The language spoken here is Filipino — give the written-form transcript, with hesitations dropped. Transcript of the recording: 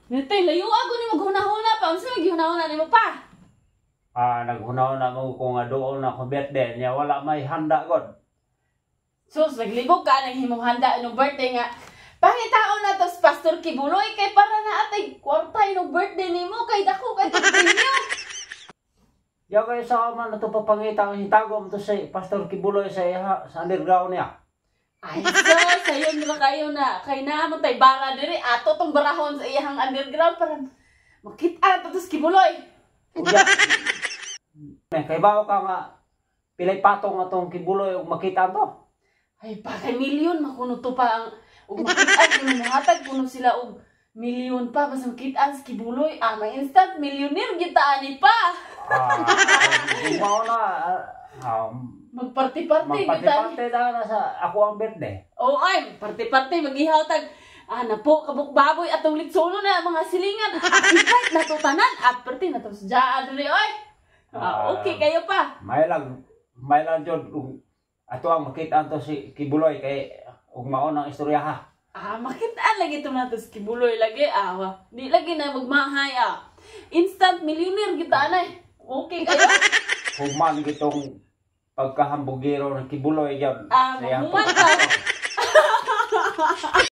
Nitay, layo ako ni maghuna-huna pa. Unsa maghuna-huna ni mo pa? Naghuna-huna mo kung nga doon na kung birthday niya, wala may handa god. Sus, naglibog ka nang himong handa nung birthday nga. Pangitaon na tos Pastor Kibuloy kay para na atay kwarta yung birthday nimo kay dako kay ninyo. Yaw kayo sa man na ito papangita ang hitago mo to sa Pastor Kibuloy sa underground niya. Ay, sus, sayon na kayo na. Kay naman tay bara diri ato tong barahon sa iyang underground para makita to tos Kibuloy. Uya. Kay bawo ka nga pilay patong atong Kibuloy ug makita to. Ay, pa kay milyon makuno to pa ang ug makita kuno hatag kuno sila og milyon pa basta makita sa Kibuloy. May instant millionaire kita ani pa. Mao na Magparty-party magparty-party na sa ako ang birthday. Oo ay, party-party mag-ihaw tag na po kabuk baboy atong litsuno na mga silingan. Invite na to tanan. Party na to sa diri oy. Okay kayo pa. May lang jud ato ang makita to si Kibuloy kay ug mao nang istorya ha. Makita lagi to na to si Kibuloy lagi. Di lagi na magmahay Instant millionaire kita anay. Okay kayo? Human gitong pagkahambugero ng Kibuloy yan. Mahuman ka.